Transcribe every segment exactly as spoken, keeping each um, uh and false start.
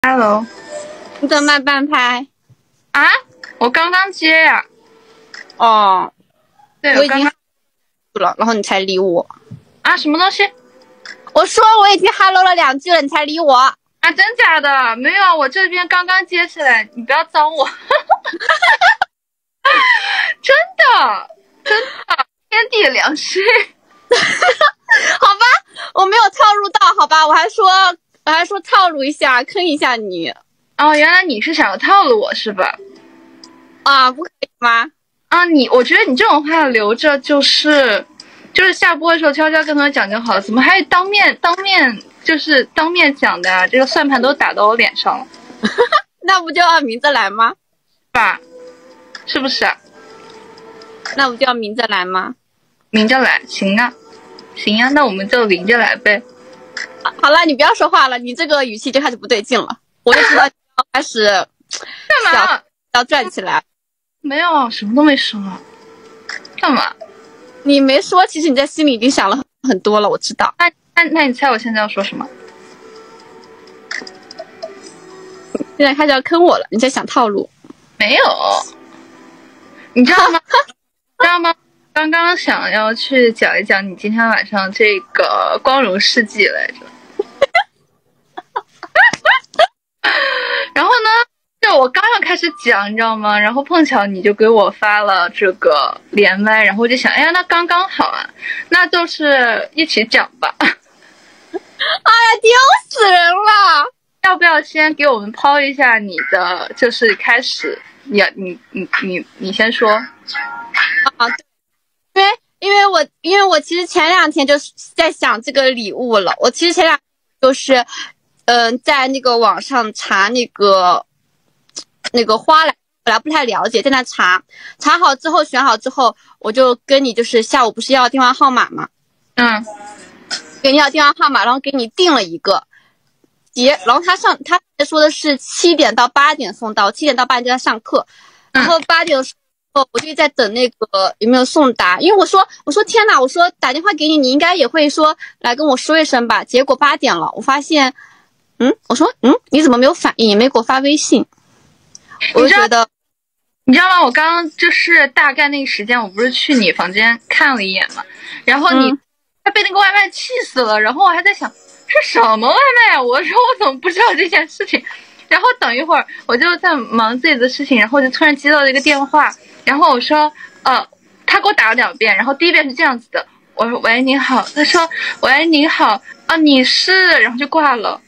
Hello， 你怎么慢半拍？ 啊，我刚刚接呀、 啊。哦， 对， 我已经刚刚了，然后你才理我。 啊，什么东西我说我已经 hello 了两句了，你才理我。 啊？真假的？没有，我这边刚刚接起来，你不要脏我。真的，真的，天地良心。 好吧，我没有套路到，好吧，我还说我还说套路一下，坑一下你。 哦，原来你是想要套路我是吧？ 啊，不可以吗？ 啊，你，我觉得你这种话留着就是，就是下播的时候悄悄跟他讲就好了。怎么还当面当面就是当面讲的啊？这个算盘都打到我脸上了。 那不就要明着来吗？ 吧？是不是啊？ 那不就要明着来吗？ 明着来，行啊，行啊，那我们就明着来呗。 好了，你不要说话了，你这个语气就开始不对劲了，我就知道你要开始干嘛？ 要转起来。 没有，什么都没说。干嘛？ 你没说，其实你在心里已经想了很多了，我知道。 那那那你猜我现在要说什么？ 现在开始要坑我了，你在想套路？ 没有，你知道吗？知道吗？刚刚想要去讲一讲你今天晚上这个光荣事迹来着。然后呢，就我刚要开始讲，你知道吗？然后碰巧你就给我发了这个连麦，然后我就想，哎呀，那刚刚好啊，那就是一起讲吧。 哎呀，丢死人了！ 要不要先给我们抛一下你的，就是开始，你你你你你先说。 啊，因为因为我因为我其实前两天就是在想这个礼物了，我其实前两天就是嗯、呃、在那个网上查那个那个花来，本来不太了解，在那查查好之后选好之后，我就跟你就是下午不是要电话号码吗？ 嗯， 给你要电话号码，然后给你定了一个节，然后他上他说的是七点到八点送到，七点到八点就在上课，然后八点的时候我就在等那个有没有送达，因为我说我说天哪，我说打电话给你，你应该也会说来跟我说一声吧。结果八点了，我发现，嗯，我说嗯，你怎么没有反应，也没给我发微信，我就觉得， 你知道吗？我刚刚就是大概那个时间，我不是去你房间看了一眼嘛，然后你还被那个外卖气死了，然后我还在想是什么外卖啊？我说我怎么不知道这件事情？然后等一会儿我就在忙自己的事情，然后就突然接到了一个电话，然后我说呃，他给我打了两遍，然后第一遍是这样子的，我说喂你好，他说喂你好啊你是，然后就挂了。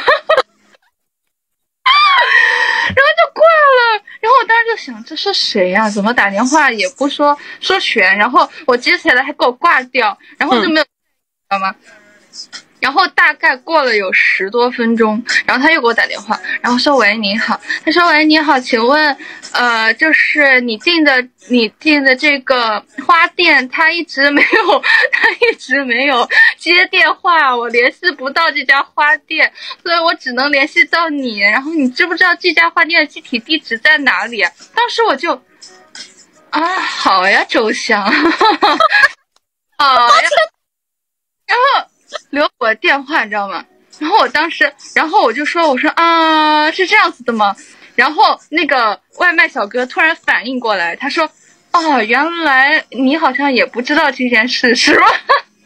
然后就挂了，然后我当时就想这是谁呀、啊？怎么打电话也不说说全，然后我接起来还给我挂掉，然后就没有，知道吗？然后大概过了有十多分钟，然后他又给我打电话，然后说喂你好，他说喂你好，请问呃就是你订的你订的这个花店，他一直没有他一直没有接电话，我联系不到这家花店，所以我只能联系到你，然后你知不知道这家花店的具体地址在哪里？当时我就啊好呀周香。好呀，然后留我的电话，你知道吗？然后我当时，然后我就说，我说啊，是这样子的吗？然后那个外卖小哥突然反应过来，他说，哦，原来你好像也不知道这件事，是吧？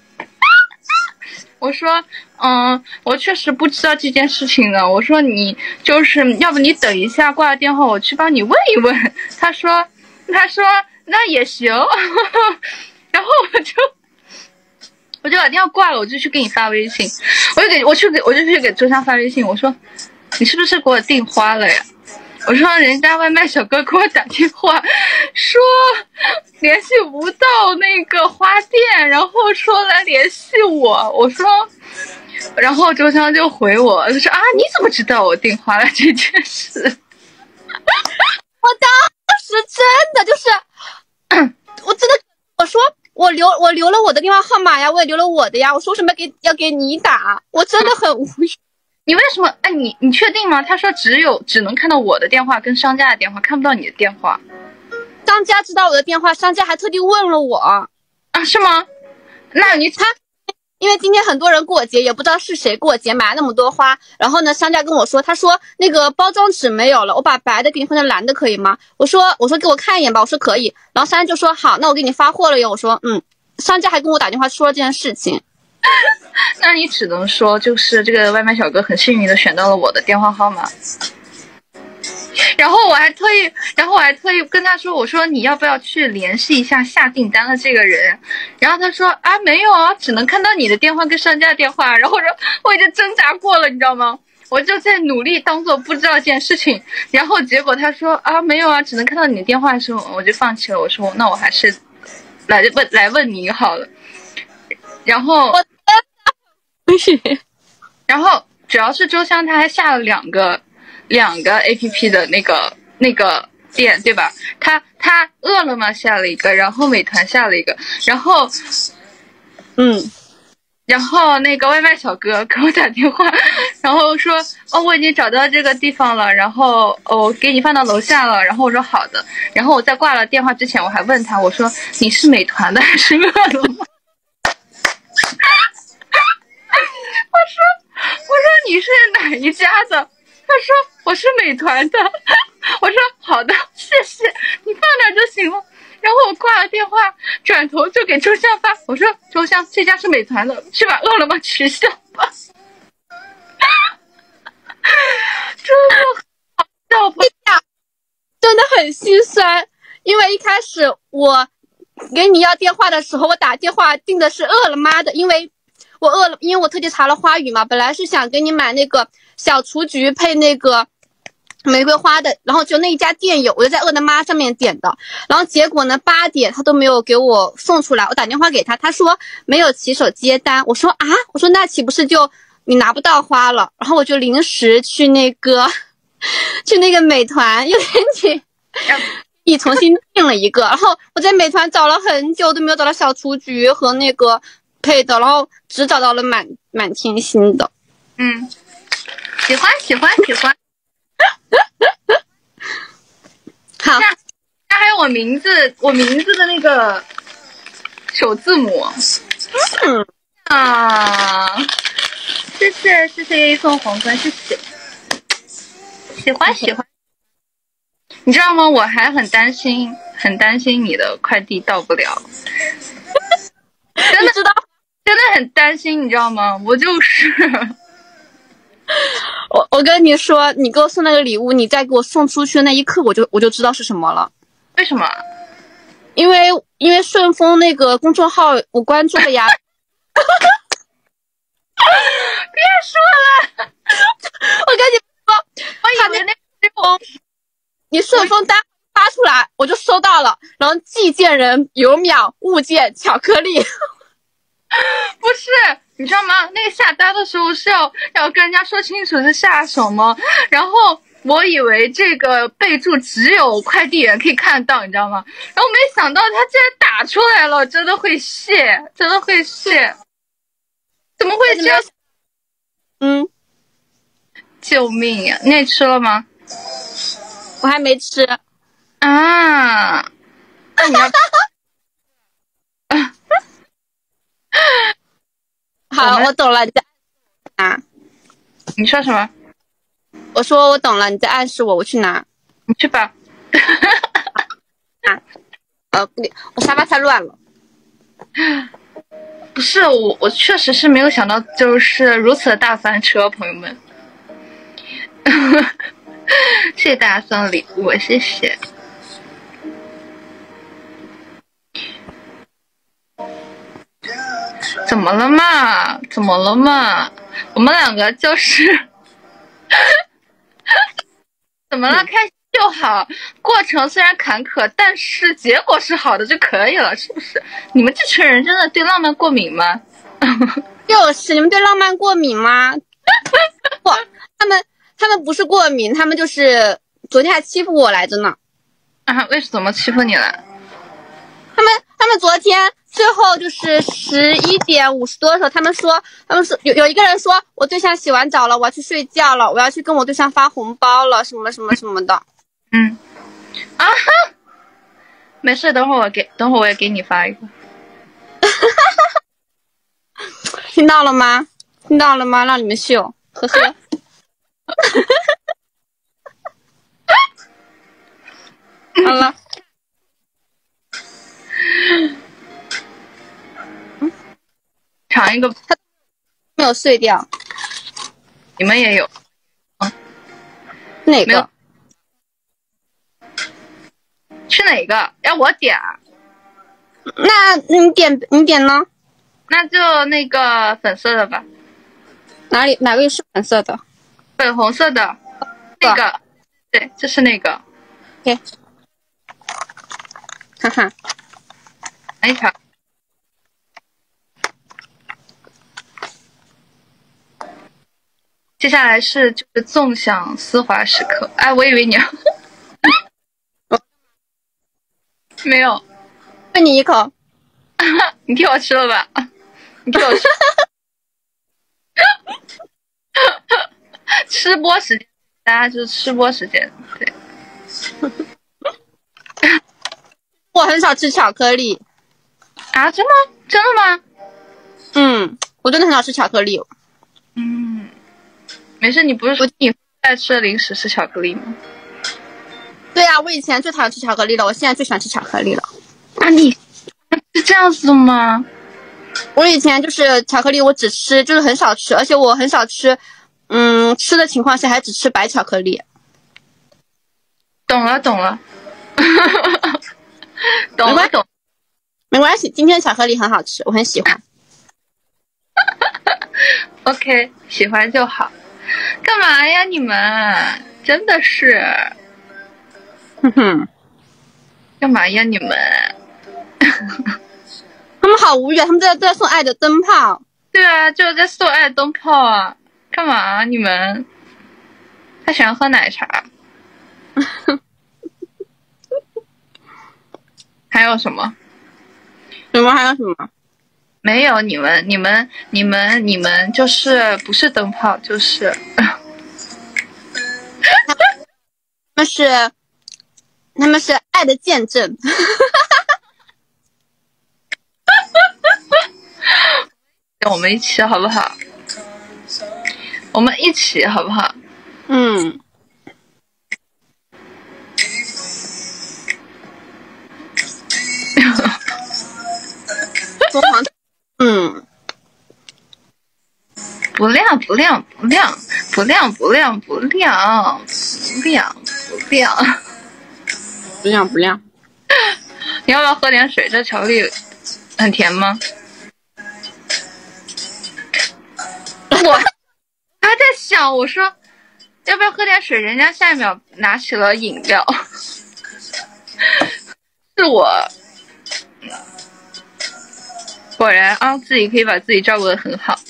我说，嗯，我确实不知道这件事情呢。我说你就是要不你等一下挂了电话，我去帮你问一问。他说，他说那也行。然后我就。我就把电话挂了，我就去给你发微信，我就给我去给我就去给周香发微信，我说你是不是给我订花了呀？我说人家外卖小哥给我打电话说联系不到那个花店，然后说来联系我，我说，然后周香就回我，他说啊你怎么知道我订花了这件事？ 我当时真的就是，我真的我说。我留我留了我的电话号码呀，我也留了我的呀。我说什么给要给你打，我真的很无语。 你为什么？哎，你你确定吗？他说只有只能看到我的电话跟商家的电话，看不到你的电话。 商家知道我的电话，商家还特地问了我啊？是吗？那你他因为今天很多人过节，也不知道是谁过节买了那么多花。然后呢，商家跟我说，他说那个包装纸没有了，我把白的给你换成蓝的可以吗？我说我说给我看一眼吧，我说可以。然后商家就说好，那我给你发货了哟。我说嗯，商家还跟我打电话说了这件事情。 那你只能说就是这个外卖小哥很幸运的选到了我的电话号码。然后我还特意，然后我还特意跟他说，我说你要不要去联系一下下订单的这个人？然后他说啊没有啊，只能看到你的电话跟商家电话。然后我说我已经挣扎过了，你知道吗？我就在努力当做不知道这件事情。然后结果他说啊没有啊，只能看到你的电话的时候，我就放弃了。我说那我还是来问来问你好了。然后我然后主要是周香他还下了两个。两个 A P P 的那个那个店，对吧？他他饿了么下了一个，然后美团下了一个，然后嗯， 然后那个外卖小哥给我打电话，然后说哦我已经找到这个地方了，然后我、哦、给你放到楼下了，然后我说好的，然后我在挂了电话之前我还问他，我说你是美团的还是饿了么？我说我说你是哪一家的？他说我是美团的，我说好的，谢谢，你放那就行了。然后我挂了电话，转头就给周香发，我说周香，这家是美团的，去把饿了么取消吧。真的好笑吧？ 真的很心酸，因为一开始我给你要电话的时候，我打电话订的是饿了么的，因为我饿了，因为我特地查了花语嘛，本来是想给你买那个小雏菊配那个玫瑰花的，然后就那一家店有，我就在饿了么上面点的。然后结果呢，八点他都没有给我送出来，我打电话给他，他说没有骑手接单。我说啊，我说那岂不是就你拿不到花了？然后我就临时去那个去那个美团又给你你重新订了一个，然后我在美团找了很久都没有找到小雏菊和那个配的，然后只找到了满满天星的。 嗯，喜欢喜欢喜欢。 好， 它还有我名字我名字的那个首字母。 嗯啊，谢谢谢谢一凤皇冠，谢谢。喜欢喜欢。你知道吗？我还很担心，很担心你的快递到不了。真的知道，真的很担心，你知道吗？我就是。 我我跟你说，你给我送那个礼物，你再给我送出去的那一刻，我就我就知道是什么了。 为什么？ 因为因为顺丰那个公众号我关注了呀。 别说了， 我跟你说，他那个你顺丰单发出来，我就收到了，然后寄件人有秒物件巧克力。 不是，你知道吗？那个下单的时候是要要跟人家说清楚是下什么，然后我以为这个备注只有快递员可以看到，你知道吗？然后没想到他竟然打出来了，真的会谢，真的会谢，怎么会这样？ 嗯， 救命呀！你也吃了吗？ 我还没吃啊。那你要好，我懂了，你在啊？ 你说什么？ 我说我懂了，你在暗示我，我去拿。 你去吧。 啊，呃，不对，我沙发太乱了。 不是我，我确实是没有想到，就是如此的大翻车，朋友们。谢谢大家送礼物，谢谢。怎么了嘛？怎么了嘛？我们两个就是怎么了？开心就好，过程虽然坎坷，但是结果是好的就可以了，是不是？你们这群人真的对浪漫过敏吗？ 就是你们对浪漫过敏吗？不，他们他们不是过敏，他们就是昨天还欺负我来着呢。 啊，为什么欺负你了？ 他们他们昨天最后就是十一点五十多的时候，他们说他们说有有一个人说我对象洗完澡了，我要去睡觉了，我要去跟我对象发红包了，什么什么什么的。 嗯，啊哈，没事，等会儿我给等会儿我也给你发一个。 听到了吗？听到了吗？让你们秀，呵呵。好了。 尝一个， 它没有碎掉。 你们也有？嗯， 哪个？ 是哪个？要我点？ 那你点你点呢？ 那就那个粉色的吧。 哪里哪个是粉色的？ 粉红色的，那个，对，就是那个。 OK， 哈哈， 来一条。接下来是就是纵享丝滑时刻。哎，我以为你要没有， 分你一口。 你替我吃了吧？你替我吃。吃播时间，大家就是吃播时间，对。 我很少吃巧克力。 啊，真的真的吗？ 嗯，我真的很少吃巧克力。 嗯，没事，你不是说你爱吃的零食是巧克力吗？ 对呀、啊，我以前最讨厌吃巧克力了，我现在最喜欢吃巧克力了。 啊，你是这样子的吗？ 我以前就是巧克力，我只吃，就是很少吃，而且我很少吃，嗯，吃的情况下还只吃白巧克力。 懂了，懂了，懂了，懂。 没关系，今天巧克力很好吃，我很喜欢。 OK， 喜欢就好。干嘛呀你们？真的是。 哼哼。 干嘛呀你们？ 他们好无语，他们在在送爱的灯泡。 对啊，就是在送爱的灯泡啊！干嘛啊你们？他喜欢喝奶茶。还有什么？ 什么？还有什么？ 没有，你们，你们，你们，你们就是不是灯泡，就是。 他们是，他们是爱的见证。 我们一起好不好？我们一起好不好？ 嗯。嗯。 不亮不亮不亮不亮不亮不亮不亮不亮不亮不亮。 你要不要喝点水？这巧克力很甜吗？我还在想，我说要不要喝点水？人家下一秒拿起了饮料。是我，果然啊，自己可以把自己照顾得很好。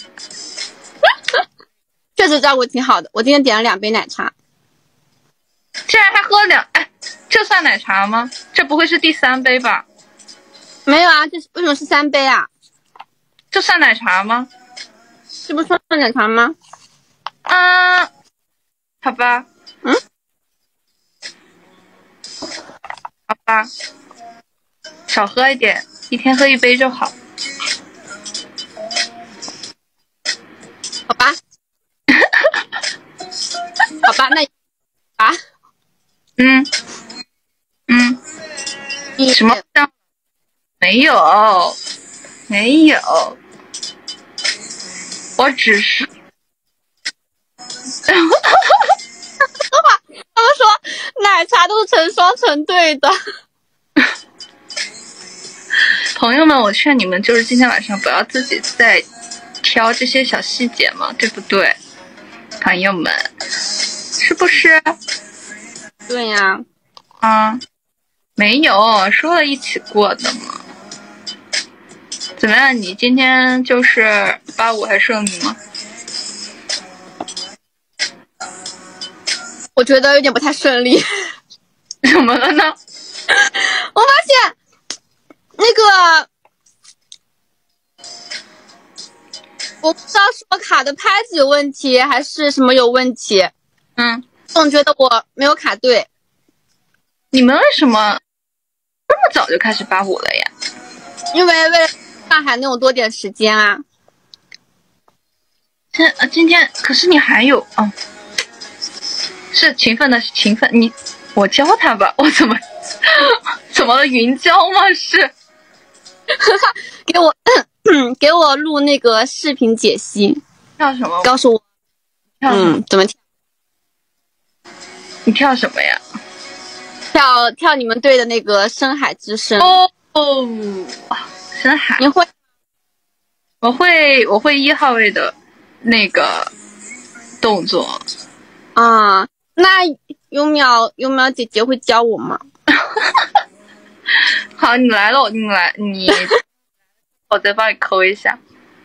确实照顾挺好的，我今天点了两杯奶茶。 竟然还喝两，哎，这算奶茶吗？这不会是第三杯吧？ 没有啊，这是为什么是三杯啊？ 这算奶茶吗？ 这不算奶茶吗？ 嗯，好吧。 嗯， 好吧，少喝一点，一天喝一杯就好。 好吧。好吧，那啊， 嗯嗯，什么？没有，没有，我只是。 他们说奶茶都是成双成对的。 朋友们，我劝你们，就是今天晚上不要自己再挑这些小细节嘛，对不对？朋友们，是不是？ 对呀。 啊，没有，说了一起过的嘛。怎么样？你今天就是八五还顺利吗？ 我觉得有点不太顺利。 怎么了呢？ 我发现那个，我不知道是我卡的拍子有问题，还是什么有问题。 嗯， 总觉得我没有卡对。 你们为什么这么早就开始八五了呀？ 因为为了上海能有多点时间啊。 这呃今天可是你还有哦，是勤奋的勤奋，你我教他吧，我怎么怎么了？云教吗？是给我给我录那个视频解析， 跳什么？ 告诉我， 跳什么？ 嗯，怎么跳？ 你跳什么呀？ 跳跳你们队的那个深海之声。 哦哦，深海， 你会？ 我会我会一号位的那个动作啊。那优苗优苗姐姐会教我吗？ 好，你来了，你来，你我再帮你抠一下。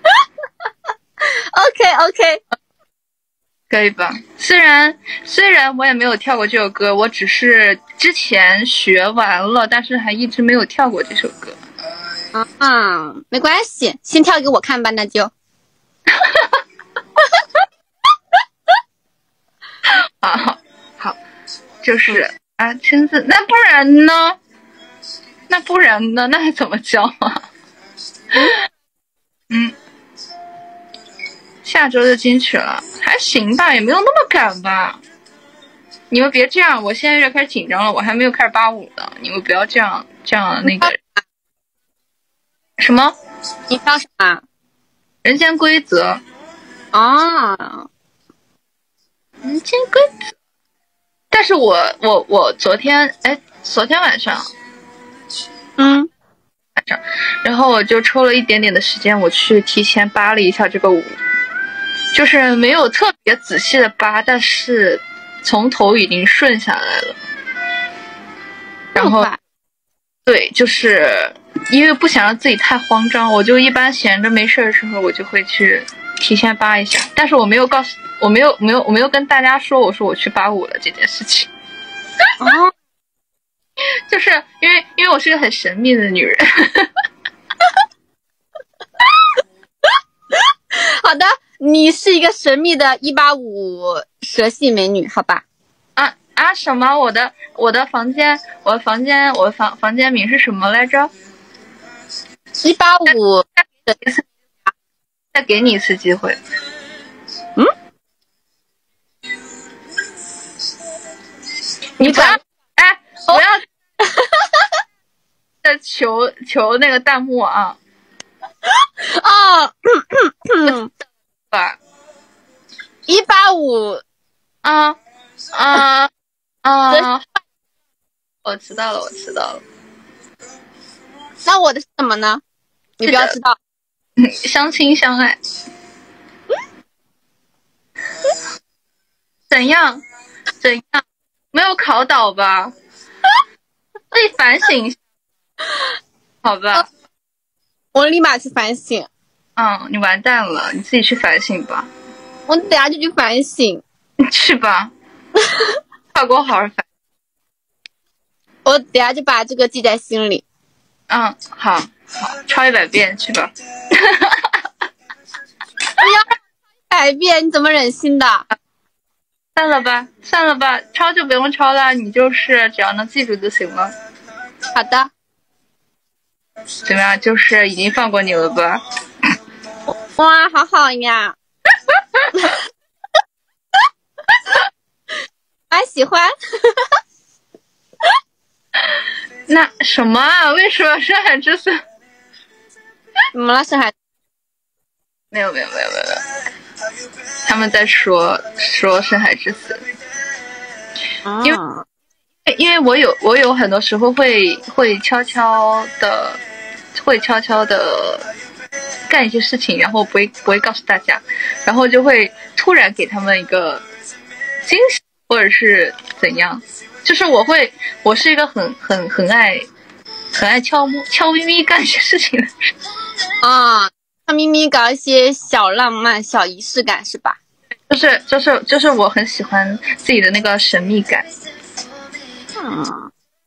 OK OK， 可以吧？虽然虽然我也没有跳过这首歌，我只是之前学完了，但是还一直没有跳过这首歌。 啊，没关系，先跳给我看吧，那就。 好好，就是啊，亲自，那不然呢？那不然呢？那还怎么教啊？嗯，下周就进去了，还行吧，也没有那么赶吧。你们别这样，我现在有点开始紧张了，我还没有开始八五呢，你们不要这样这样那个。什么？ 你跳什么？ 人间规则啊， 人间规则。但是我我我昨天哎，昨天晚上， 嗯， 晚上，然后我就抽了一点点的时间，我去提前扒了一下这个舞，就是没有特别仔细的扒，但是从头已经顺下来了。然后，对，就是因为不想让自己太慌张，我就一般闲着没事的时候，我就会去提前扒一下。但是我没有告诉，我没有没有我没有跟大家说，我说我去扒舞了这件事情。 哦， 就是因为因为我是个很神秘的女人。 好的，你是一个神秘的一八五蛇系美女，好吧？ 啊啊什么？我的我的房间，我的房间，我的房房间名是什么来着？ 一八五， 再给你一次机会。 嗯？你不要，哎，不要再求求那个弹幕啊！ 啊，嗯， 吧， 一八五， 啊啊啊！我知道了，我知道了。 那我的是什么呢？你不要知道。 相亲相爱。怎样？怎样？没有考倒吧？自己反省一下，好吧？ 我立马去反省。 嗯，你完蛋了，你自己去反省吧。 我等下就去反省。 你去吧，快给我好好反。 我等下就把这个记在心里。 嗯，好，好，抄一百遍去吧。 不要百遍，你怎么忍心的？ 算了吧，算了吧，抄就不用抄了，你就是只要能记住就行了。 好的。 怎么样？就是已经放过你了吧？ 哇，好好呀！我还喜欢。 那什么啊？为什么深海之死？ 怎么了，深海？ 没有没有没有没有没有，他们在说说深海之死，因为、 啊、 因为我有我有很多时候会会悄悄的会悄悄的干一些事情，然后不会不会告诉大家，然后就会突然给他们一个惊喜，或者是怎样。就是我会，我是一个很很很爱很爱悄摸悄咪咪干一些事情的人啊，悄咪咪搞一些小浪漫、小仪式感，是吧？ 就是就是就是我很喜欢自己的那个神秘感。 嗯，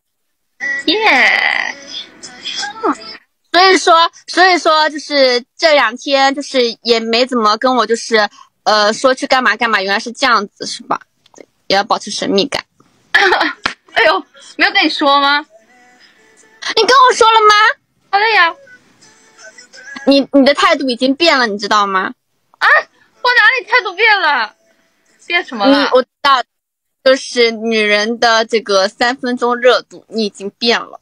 耶、 yeah 所以说，所以说，就是这两天，就是也没怎么跟我，就是呃说去干嘛干嘛，原来是这样子，是吧？也要保持神秘感。 哎呦，没有跟你说吗？ 你跟我说了吗？ 好了呀。 你你的态度已经变了，你知道吗？ 啊，我哪里态度变了，变什么你了？ 我知道，就是女人的这个三分钟热度，你已经变了。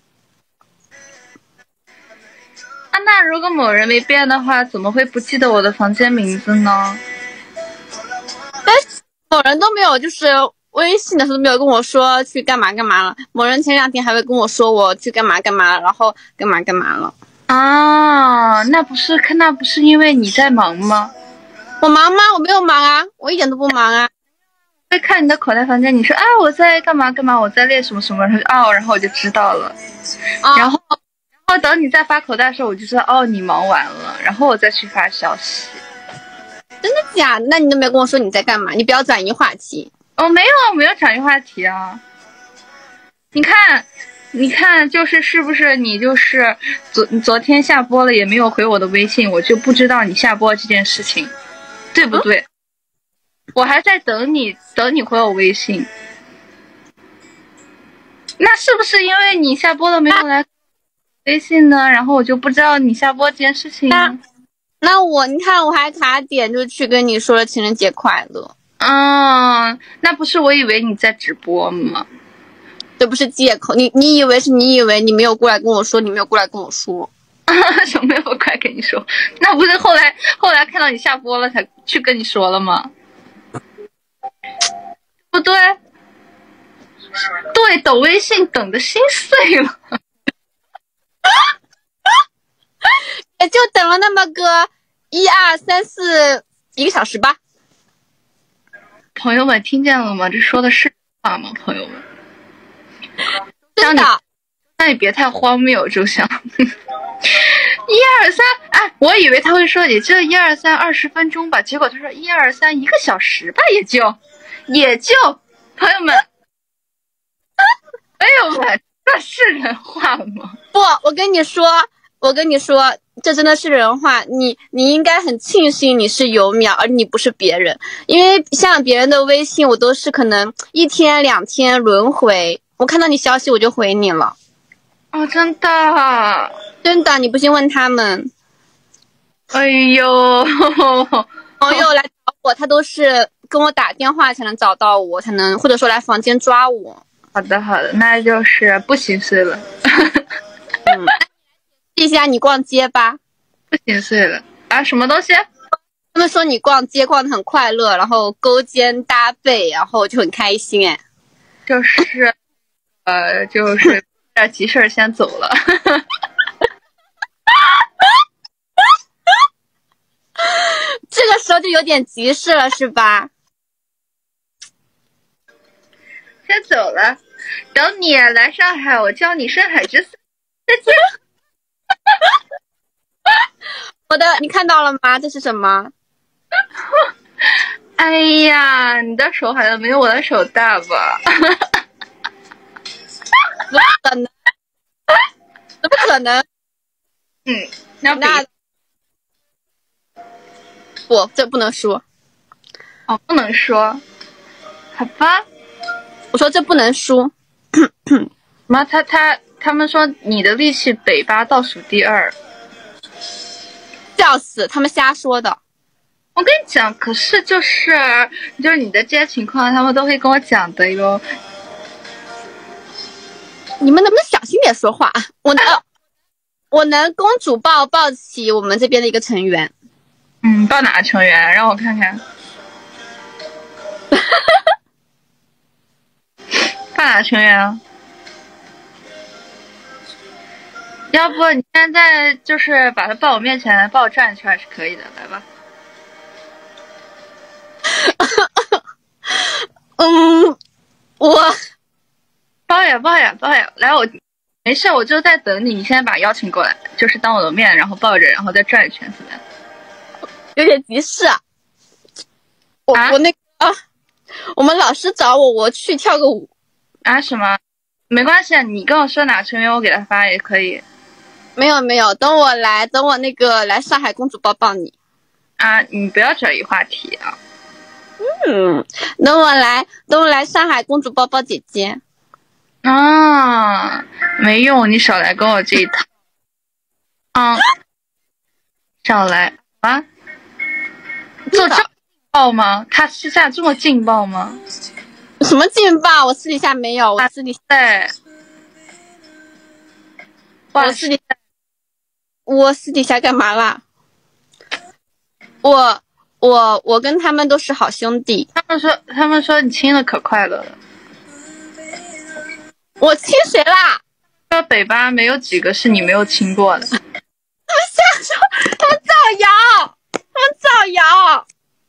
啊，那如果某人没变的话，怎么会不记得我的房间名字呢？ 但是某人都没有，就是微信的时候没有跟我说去干嘛干嘛了。某人前两天还会跟我说我去干嘛干嘛了，然后干嘛干嘛了。 啊，那不是看那不是因为你在忙吗？ 我忙吗？我没有忙啊，我一点都不忙啊。 会看你的口袋房间，你说啊我在干嘛干嘛，我在练什么什么，然后哦，然后我就知道了。 啊、 然后，然后等你再发口袋的时候，我就知道哦你忙完了，然后我再去发消息。 真的假的？那你都没有跟我说你在干嘛？你不要转移话题。 哦，没有，我没有转移话题啊。你看，你看，就是是不是你就是昨昨天下播了也没有回我的微信，我就不知道你下播这件事情，对不对？嗯、我还在等你，等你回我微信。那是不是因为你下播了没有来微信呢？然后我就不知道你下播这件事情。 那那我你看我还卡点就去跟你说了情人节快乐。 嗯，那不是我以为你在直播吗？ 这不是借口，你你以为是你以为你没有过来跟我说，你没有过来跟我说， 什么没有过来跟你说？那不是后来后来看到你下播了才去跟你说了吗？不对，对，等微信等的心碎了， 也就等了那么个一二三四一个小时吧。 朋友们听见了吗？这说的是话吗？朋友们， 真的， 那你别太荒谬，就像一二三，哎，我以为他会说也就一二三二十分钟吧，结果他说一二三一个小时吧，也就也就，朋友们，朋友们，这是人话吗？ 不，我跟你说，我跟你说。这真的是人话，你你应该很庆幸你是有秒，而你不是别人，因为像别人的微信，我都是可能一天两天轮回，我看到你消息我就回你了。 哦，真的， 真的，你不信问他们。 哎呦， 朋友来找我，他都是跟我打电话才能找到我，才能或者说来房间抓我。 好的好的，那就是不心碎了。 嗯。试一下你逛街吧， 不心碎了啊！什么东西？ 他们说你逛街逛得很快乐，然后勾肩搭背，然后就很开心哎。 就是，呃，就是点急事儿先走了。 这个时候就有点急事了，是吧？ 先走了，等你来上海，我教你深海之思。再见。 我的，你看到了吗？这是什么？ 哎呀，你的手好像没有我的手大吧？ 怎么可能？怎么可能？ 嗯，那那不，这不能说。 哦，不能说。好吧。 我说这不能输。 妈，他他他们说你的力气北巴倒数第二。 笑死，他们瞎说的。 我跟你讲，可是就是就是你的这些情况，他们都会跟我讲的哟。 你们能不能小心点说话？我能，我能公主抱抱起我们这边的一个成员。 嗯，抱哪个成员？让我看看。抱哪个成员啊？要不你现在就是把他抱我面前来，抱我转一圈是可以的，来吧。 嗯，我抱呀抱呀抱呀，来我没事，我就在等你，你现在把邀请过来，就是当我的面，然后抱着，然后再转一圈，怎么样？ 有点急事啊。我、啊、我那个啊，我们老师找我，我去跳个舞。 啊什么？没关系，你跟我说哪成员，我给他发也可以。 没有没有，等我来，等我那个来上海公主抱抱你。 啊，你不要转移话题啊。 嗯，等我来，等我来上海公主抱抱姐姐。 啊，没用，你少来跟我这一套。啊，少来啊！做这爆吗？他私下这么劲爆吗？ 什么劲爆？我私底下没有，我私底下对， 我私底下我私底下干嘛啦？我我我跟他们都是好兄弟。 他们说他们说你亲的可快乐了。 我亲谁啦？ 说北巴没有几个是你没有亲过的。 他们瞎说，他们造谣，他们造谣。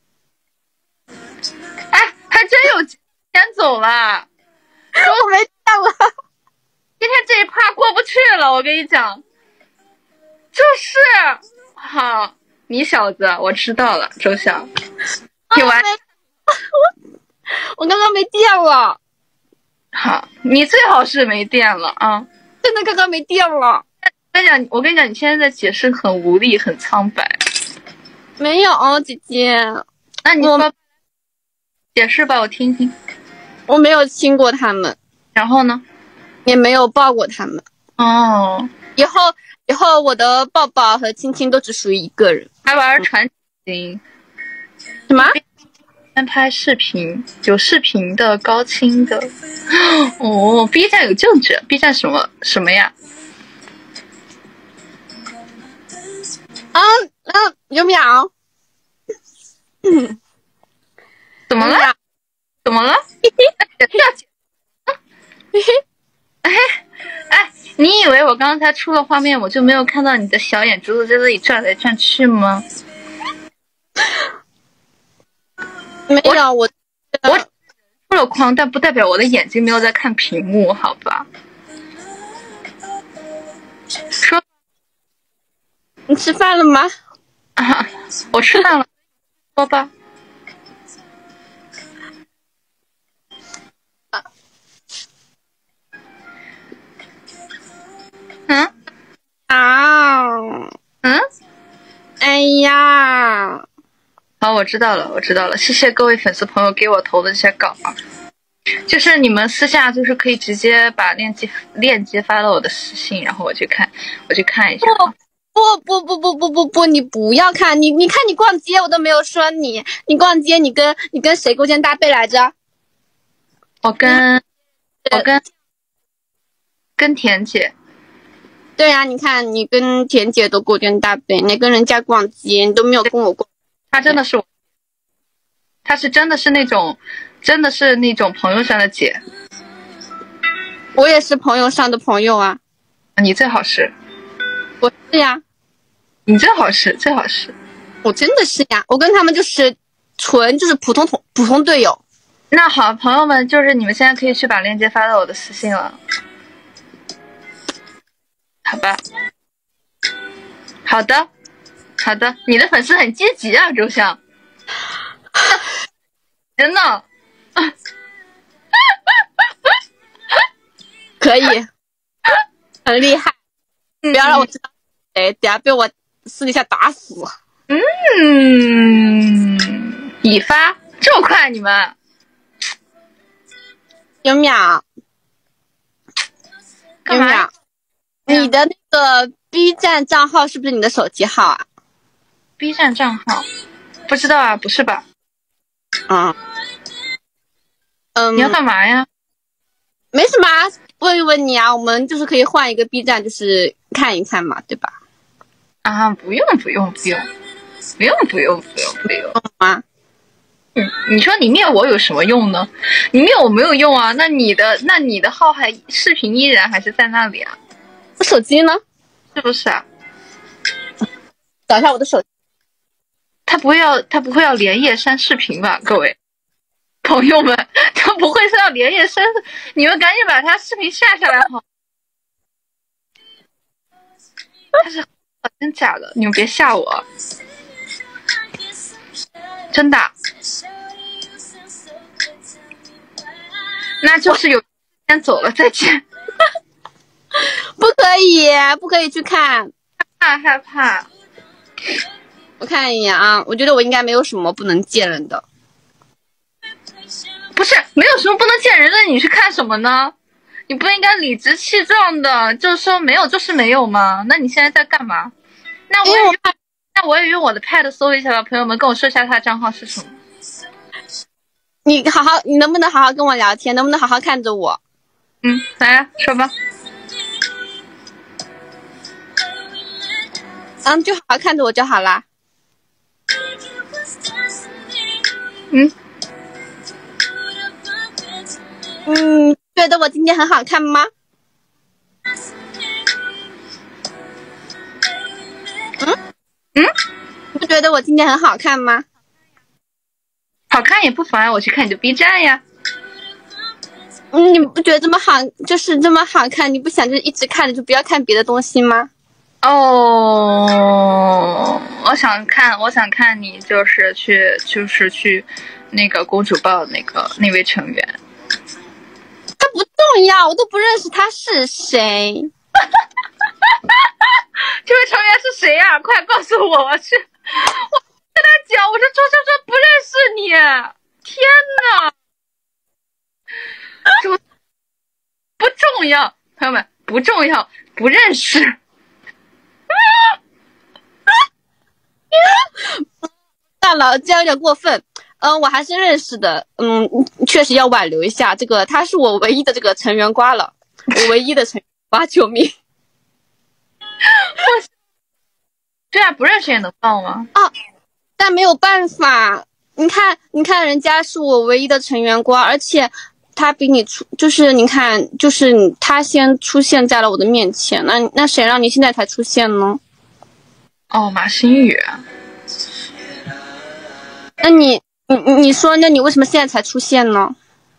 哎，还真有先走了。 我没见过。 今天这一趴过不去了，我跟你讲。就是好，你小子，我知道了，周晓。你玩、 啊、我我刚刚没电了。 好，你最好是没电了啊！ 真的刚刚没电了。 我跟你讲，我跟你讲，你现在的解释很无力，很苍白。 没有，姐姐。 那你说解释吧，我听听。 我没有亲过他们。 然后呢？ 也没有抱过他们。 哦。 以后以后我的抱抱和亲亲都只属于一个人。 还玩传情？ 什么？ 先拍视频，有视频的高清的。哦 ，B 站有证据 ，B 站什么什么呀？ 啊啊，有秒。嗯， 怎么了？怎么了？哎哎，你以为我刚才出了画面，我就没有看到你的小眼珠子在这里转来转去吗？ 没有，我我出了框，但不代表我的眼睛没有在看屏幕，好吧？说， 你吃饭了吗？ 啊，我吃饭了。说吧。嗯啊， 嗯， 哎呀， 好，我知道了，我知道了，谢谢各位粉丝朋友给我投的这些稿啊，就是你们私下就是可以直接把链接链接发到我的私信，然后我去看，我去看一下。 不不不不不不不，你不要看，你你看你逛街我都没有说你，你逛街你跟你跟谁勾肩搭背来着？ 我跟我跟跟田姐。 对呀、啊，你看你跟田姐都勾肩搭背，你跟人家逛街你都没有跟我逛。 她真的是我，她是真的是那种，真的是那种朋友上的姐。 我也是朋友上的朋友啊。 你最好是。 我是呀。 你最好是，最好是。 我真的是呀，我跟他们就是纯就是普通同普通队友。 那好，朋友们，就是你们现在可以去把链接发到我的私信了。好吧，好的，好的，你的粉丝很积极啊，周香，真的， 可以，很厉害，不要让我知道，哎，等下被我私底下打死。 嗯，已发这么快，你们有秒，有秒。你的那个 B 站账号是不是你的手机号啊 ？B 站账号不知道啊，不是吧？ 嗯嗯， 你要干嘛呀？ 没什么，问一问你啊，我们就是可以换一个 B 站，就是看一看嘛，对吧？ 啊，不用不用不用，不用不用不用不用啊！ 嗯，你说你灭我有什么用呢？你灭我没有用啊，那你的那你的号还视频依然还是在那里啊？ 我手机呢？ 是不是啊？ 找一下我的手机。 他不会要，他不会要连夜删视频吧？各位朋友们，他不会是要连夜删，你们赶紧把他视频下下来好。他是真假的，你们别吓我，真的。那就是有先走了，再见。 不可以，不可以去看， 害怕害怕。 我看一眼啊，我觉得我应该没有什么不能见人的。 不是，没有什么不能见人的，你去看什么呢？你不应该理直气壮的，就是说没有就是没有吗？那你现在在干嘛？那我也我那我也用我的 pad 搜一下吧，朋友们，跟我说一下他的账号是什么。 你好好，你能不能好好跟我聊天？能不能好好看着我？ 嗯，来呀，说吧。 嗯，就好好看着我就好啦。 嗯嗯，觉得我今天很好看吗？嗯嗯， 你不觉得我今天很好看吗？ 好看也不妨碍我去看你的 B 站呀。 嗯，你不觉得这么好，就是这么好看？你不想就一直看着，就不要看别的东西吗？ 哦，我想看，我想看你就是去，就是去那个公主抱那个那位成员。 他不重要，我都不认识他是谁。 这位成员是谁呀、啊？快告诉我，我去，我跟他讲，我说周周周不认识你，天哪！这不重要，朋友们不重要，不认识。 算了，这样有点过分。嗯，我还是认识的。嗯，确实要挽留一下。这个他是我唯一的这个成员瓜了，我唯一的成员瓜，救命！ 我这样不认识也能抱吗？ 啊，但没有办法。你看，你看，人家是我唯一的成员瓜，而且他比你出，就是你看，就是他先出现在了我的面前。那那谁让你现在才出现呢？ 哦，马星宇。 那你你你说，那你为什么现在才出现呢？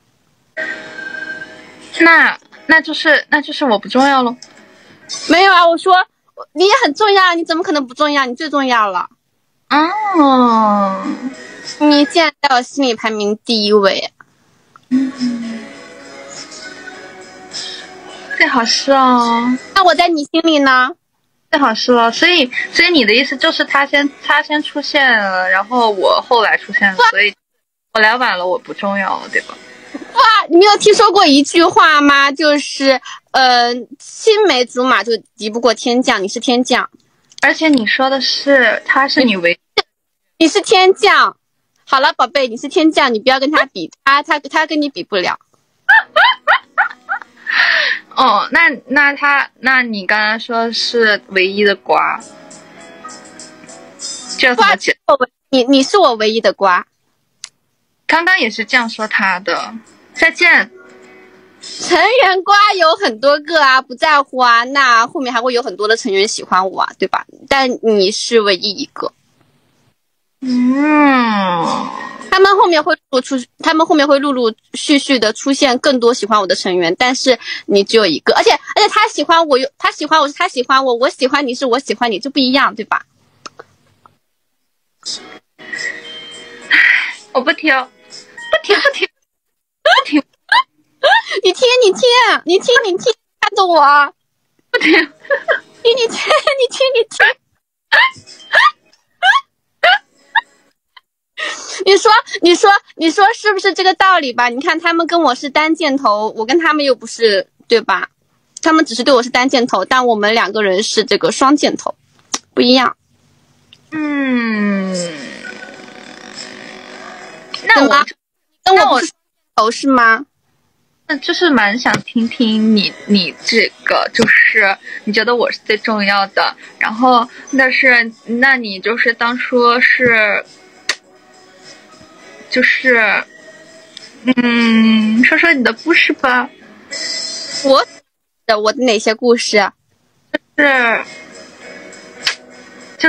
那那就是那就是我不重要咯。 没有啊，我说你也很重要，你怎么可能不重要？你最重要了。 哦， 你现在在我心里排名第一位。 嗯，最好是哦。 那我在你心里呢？ 最好是了，所以所以你的意思就是他先他先出现了，然后我后来出现了，所以我来晚了，我不重要了，对吧？ 哇，你没有听说过一句话吗？就是呃，青梅竹马就敌不过天将，你是天将。 而且你说的是他是你唯一， 你是天将。好了，宝贝，你是天将，你不要跟他比，他他他跟你比不了。 哦，那那他，那你刚刚说是唯一的瓜，这要怎么解？ 你你是我唯一的瓜。 刚刚也是这样说他的。再见。 成员瓜有很多个啊，不在乎啊，那后面还会有很多的成员喜欢我啊，对吧？但你是唯一一个。 嗯， 他们后面会陆出，他们后面会陆陆续续的出现更多喜欢我的成员，但是你只有一个，而且而且他喜欢我，他喜欢我是他喜欢我，我喜欢你是我喜欢你，这不一样，对吧？ 我不听，不听，不听，不听， 你听，你听，你听，你听，看着我， 不听， 你你听，你听，你听。你说，你说，你说是不是这个道理吧？你看他们跟我是单箭头，我跟他们又不是，对吧？他们只是对我是单箭头，但我们两个人是这个双箭头，不一样。 嗯，那我跟我不是双箭头是吗？ 那就是蛮想听听你你这个，就是你觉得我是最重要的，然后但是那你就是当初是。就是，嗯，说说你的故事吧。 我的我的哪些故事？ 就是就是，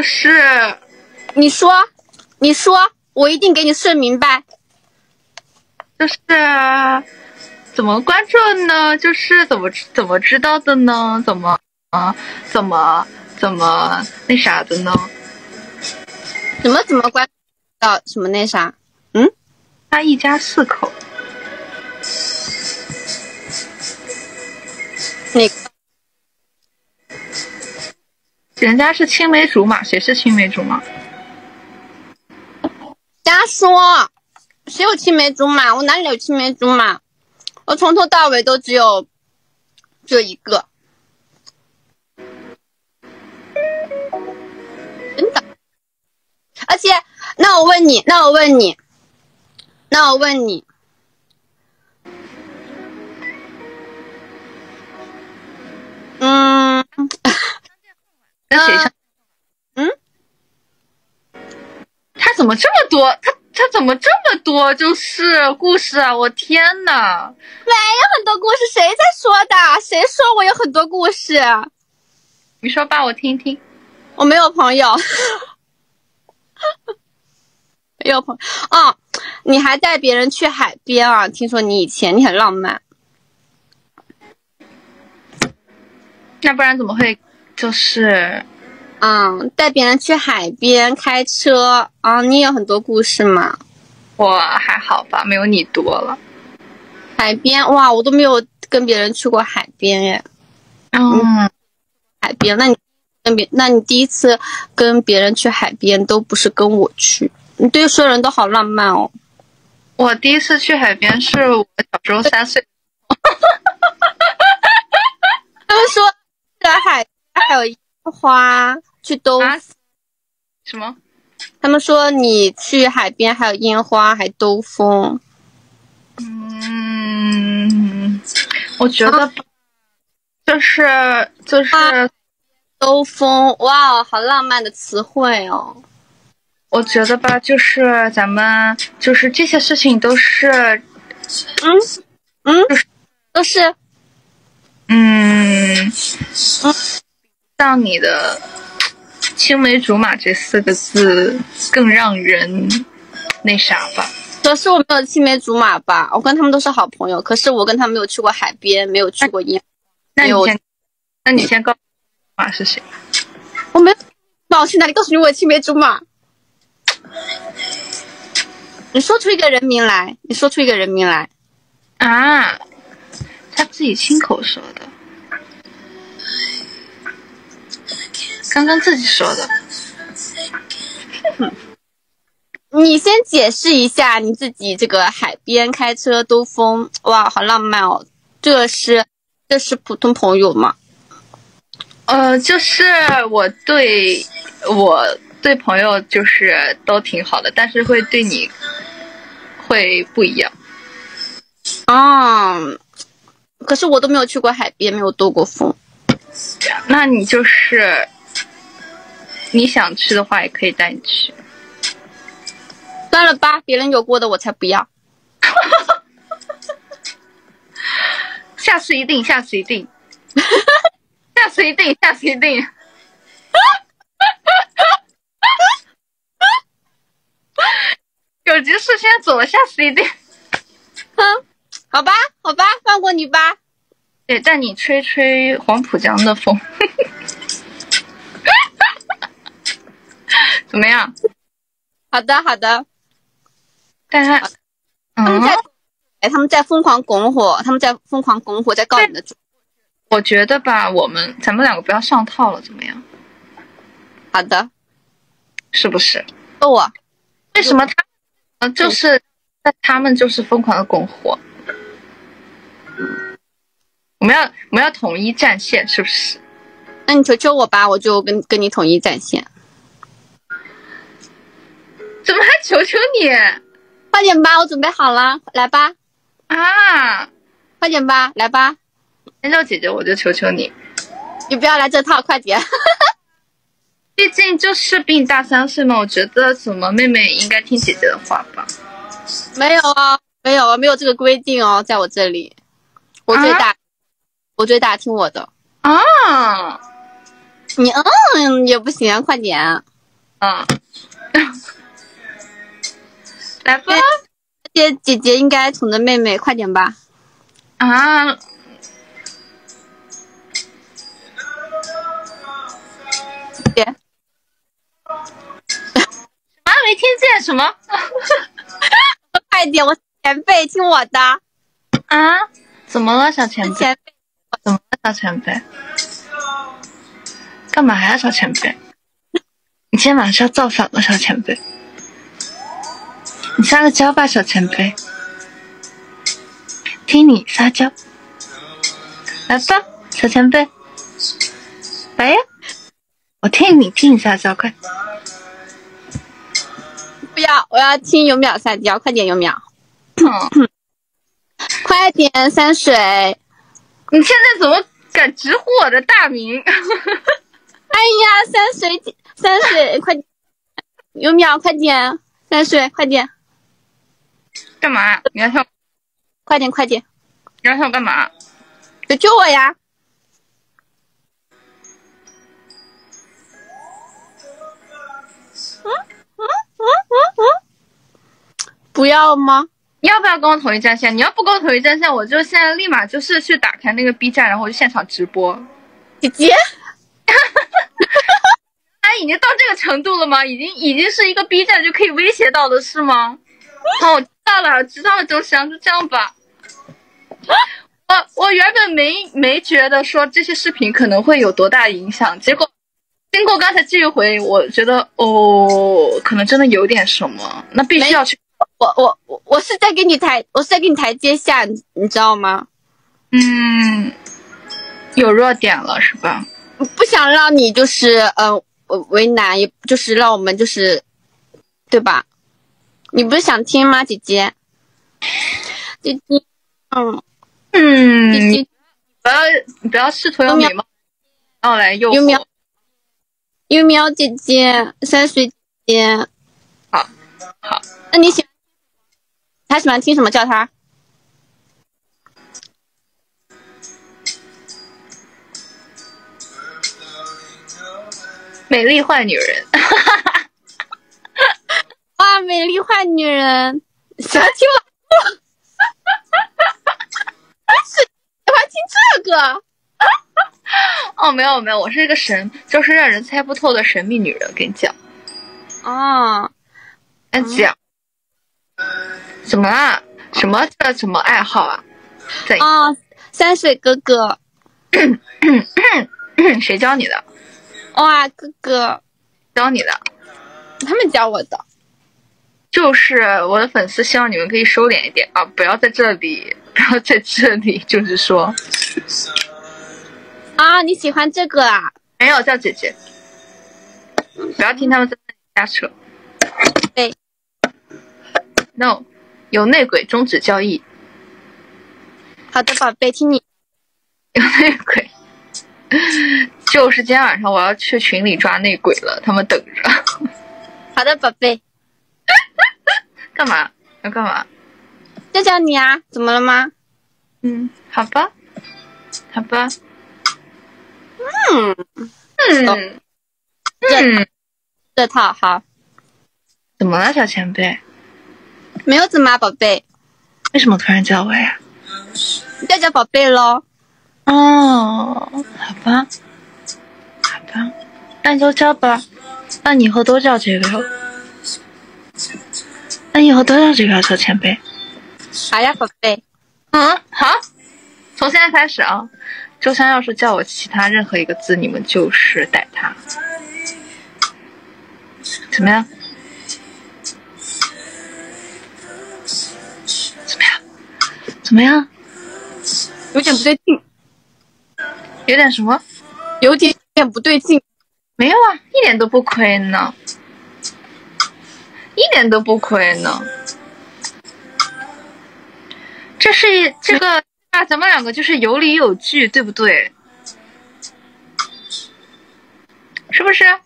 你说，你说，我一定给你顺明白。 就是怎么关注呢？就是怎么怎么知道的呢？怎么啊？怎么怎么那啥的呢？ 怎么怎么关注到什么那啥？嗯， 他一家四口。 哪个？ 人家是青梅竹马，谁是青梅竹马？ 瞎说，谁有青梅竹马？我哪里有青梅竹马？我从头到尾都只有只有一个。真的。而且，那我问你，那我问你。 那我问你，嗯， 跟谁上？ 嗯， 他怎么这么多？他他怎么这么多？就是故事啊！我天哪！ 没有很多故事，谁在说的？谁说我有很多故事？ 你说吧，我听听。 我没有朋友，没有朋友哦。你还带别人去海边啊？听说你以前你很浪漫。 那不然怎么会就是？ 嗯，带别人去海边开车啊，你有很多故事吗？ 我还好吧，没有你多了。 海边哇，我都没有跟别人去过海边耶。 嗯， 海边，那你跟别，那你第一次跟别人去海边都不是跟我去，你对所有人都好浪漫哦。 我第一次去海边是我小时候三岁。 他们说去海还有烟花。去兜、啊、 什么？ 他们说你去海边还有烟花，还兜风。 嗯，我觉得就是就是、啊、 兜风，哇，好浪漫的词汇哦。 我觉得吧，就是咱们就是这些事情都是， 嗯嗯，就是都是， 嗯嗯，像你的。青梅竹马这四个字更让人那啥吧。 可是我没有青梅竹马吧，我跟他们都是好朋友，可是我跟他们没有去过海边，没有去过烟。 那你先，那你先告诉我是谁？ 我没有，那我去哪里告诉你我青梅竹马？你说出一个人名来，你说出一个人名来。 啊，他自己亲口说的。刚刚自己说的， 嗯，你先解释一下你自己这个海边开车兜风，哇，好浪漫哦！这是这是普通朋友吗？ 呃，就是我对我对朋友就是都挺好的，但是会对你会不一样。 哦，可是我都没有去过海边，没有兜过风。 那你就是。你想去的话，也可以带你去。 算了吧，别人有过的我才不要。 下次一定，下次一定，下次一定，下次一定。有急事先走了，下次一定。 哼，好吧，好吧，放过你吧。 对，带你吹吹黄浦江的风。怎么样？ 好的，好的。 但他， 他们在，哎、嗯，他们在疯狂拱火，他们在疯狂拱火，在告你的主。 我觉得吧，我们咱们两个不要上套了，怎么样？ 好的， 是不是？ 我为什么他，呃，就是他们就是疯狂的拱火？我们要我们要统一战线，是不是？ 那你求求我吧，我就跟跟你统一战线。 怎么还求求你？ 快点吧，我准备好了，来吧。 啊， 快点吧，来吧。 先叫姐姐，我就求求你， 你不要来这套，快点。 毕竟就是比你大三岁嘛，我觉得怎么妹妹应该听姐姐的话吧。 没有啊，没有啊，没有这个规定哦，在我这里，我最大，啊、我最大，听我的。 啊， 你嗯也不行，快点。 啊。来吧， 姐姐姐应该宠着妹妹，快点吧。 啊！姐，啊，没听见什么？ 快点，我前辈，听我的。 啊？怎么了，小前辈？ 前辈， 怎么了，小前辈？干嘛呀，小前辈？你今天晚上要造反了，小前辈？你撒个娇吧，小前辈，听你撒娇，来吧，小前辈，来呀，我听你听你撒娇，快！ 不要，我要听有秒撒娇，快点有秒。 嗯， 快点，山水。 你现在怎么敢直呼我的大名？ 哎呀，山水，山水，快点，有秒，快点，山水，快点， 干嘛？你要跳？ 快点，快点， 你要跳干嘛？ 就救我呀！嗯嗯嗯嗯嗯，不要吗？ 你要不要跟我统一战线？你要不跟我统一战线，我就现在立马就是去打开那个 B 站，然后我就现场直播。 姐姐， 哎，已经到这个程度了吗？已经已经是一个 B 站就可以威胁到的是吗？好，我知道了，知道了就行，就这样吧。我我原本没没觉得说这些视频可能会有多大影响，结果经过刚才这一回，我觉得哦，可能真的有点什么，那必须要去。 我我我我是在给你台，我是在给你台阶下，你你知道吗？ 嗯，有弱点了是吧？ 不想让你就是呃为难，也就是让我们就是对吧？你不是想听吗，姐姐？姐姐，嗯嗯， 姐姐， 不要你不要试图用美貌然后来诱惑有喵，有喵姐姐，山水姐姐， 好，好， 那你喜欢他喜欢听什么？叫他美丽坏女人。 哇，美丽坏女人，喜欢听老婆，是喜欢听这个。 哦，没有没有，我是一个神，就是让人猜不透的神秘女人。跟你讲， 哦， 跟你讲，怎么啦？什么叫什么爱好啊？在哦，山水哥哥， 谁教你的？ 哇，哥哥教你的？ 他们教我的。 就是我的粉丝希望你们可以收敛一点啊，不要在这里，不要在这里，就是说， 啊，你喜欢这个啊？ 没有叫姐姐，不要听他们在那里瞎扯。 对 ，no， 有内鬼终止交易。 好的，宝贝，听你。 有内鬼，就是今天晚上我要去群里抓内鬼了，他们等着。 好的，宝贝。 干嘛？要干嘛？ 叫叫你啊，怎么了吗？ 嗯，好吧，好吧。 嗯嗯这嗯， 这套好。 怎么了，小前辈？ 没有怎么啊，宝贝， 为什么突然叫我呀？ 你再叫宝贝喽。 哦，好吧，好吧，那你就叫吧。那你以后都叫这个哟。那你以后都叫这个小前辈。 好呀，宝贝。 嗯，好，从现在开始啊，周香要是叫我其他任何一个字，你们就是逮他。怎么样？怎么样？怎么样？ 有点不对劲， 有点什么？ 有点点不对劲。 没有啊，一点都不亏呢，一点都不亏呢。这是这个啊，咱们两个就是有理有据，对不对？是不是？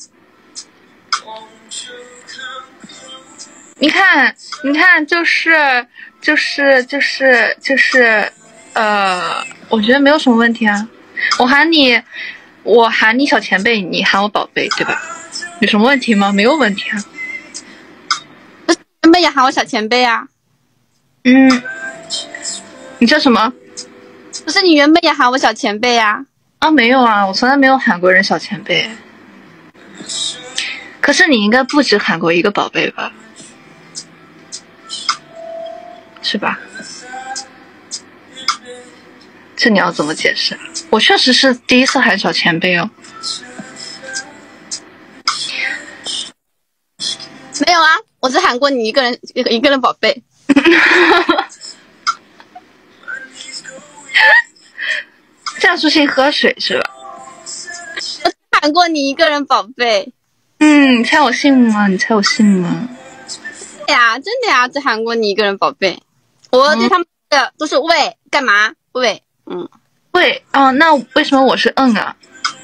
你看，你看，就是就是就是就是呃，我觉得没有什么问题啊。我喊你，我喊你小前辈，你喊我宝贝，对吧？有什么问题吗？没有问题啊。 原本也喊我小前辈啊。 嗯，你叫什么？ 不是你原本也喊我小前辈啊？ 啊，没有啊，我从来没有喊过人小前辈。可是你应该不止喊过一个宝贝吧？是吧？这你要怎么解释？我确实是第一次喊小前辈哦。 没有啊，我只喊过你一个人，一个一个人宝贝。 这样说性喝水是吧？ 我只喊过你一个人宝贝。 嗯，你猜我信吗？你猜我信吗？ 对呀，真的呀，只喊过你一个人宝贝。 我对他们的都是喂干嘛喂，嗯， 喂，哦，那为什么我是嗯啊？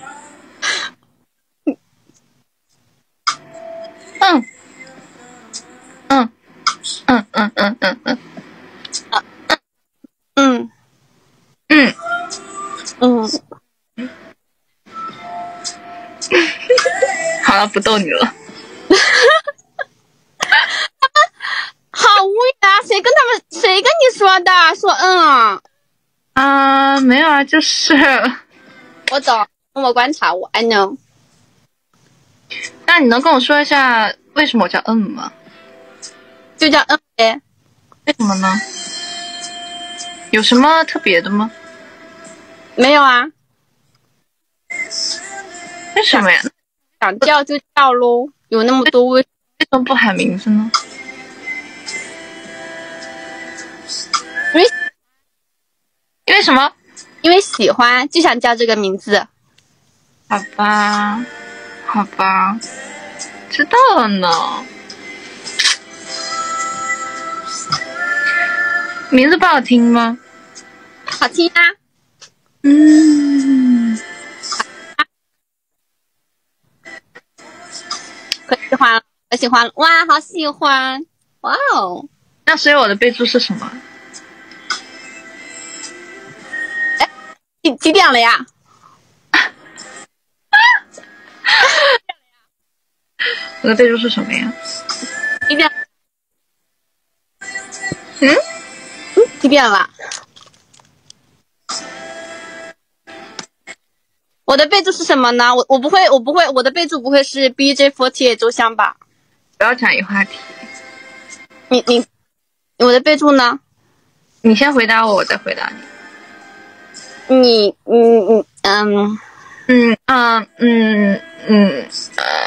嗯，嗯，嗯嗯嗯嗯嗯， 嗯嗯嗯， 好了，不逗你了。 好无语啊！谁跟他们谁跟你说的？说嗯啊？ 啊，没有啊，就是。 我懂，我观察我 I know。 那你能跟我说一下为什么我叫嗯吗？ 就叫嗯呗。 为什么呢？有什么特别的吗？ 没有啊。 为什么呀？ 想叫就叫喽，有那么多为为什么不喊名字呢？ 因为因为什么？ 因为喜欢就想叫这个名字。 好吧，好吧，知道了呢。名字不好听吗？ 好听啊。 嗯， 可喜欢了，可喜欢了，哇，好喜欢，哇哦！ 那所以我的备注是什么？ 哎，几几点了呀？ 我的备注是什么呀？ 几点？ 嗯嗯，几点了？我的备注是什么呢？我我不会，我不会，我的备注不会是 B J 四十八 周香吧？ 不要转移话题。 你你，我的备注呢？ 你先回答我，我再回答你。 你你你嗯嗯嗯嗯嗯呃，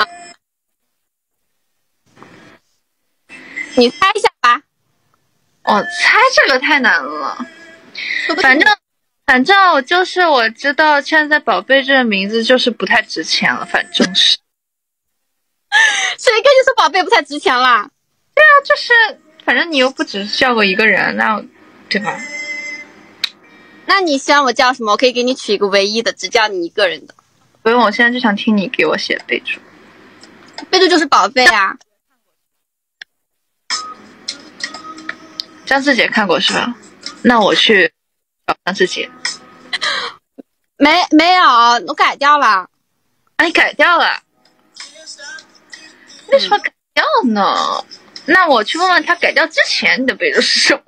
你猜一下吧。 我猜这个太难了。反正反正就是我知道现在宝贝这个名字就是不太值钱了，反正是。 谁跟你说宝贝不太值钱啦？ 对啊，就是反正你又不只叫过一个人，那对吧？ 那你希望我叫什么？我可以给你取一个唯一的，只叫你一个人的。 不用，我现在就想听你给我写备注。 备注就是宝贝啊。 张志杰看过是吧？那我去找张志杰。 没没有，我改掉了。 啊，你改掉了？为什么改掉呢？那我去问问他改掉之前你的备注是什么。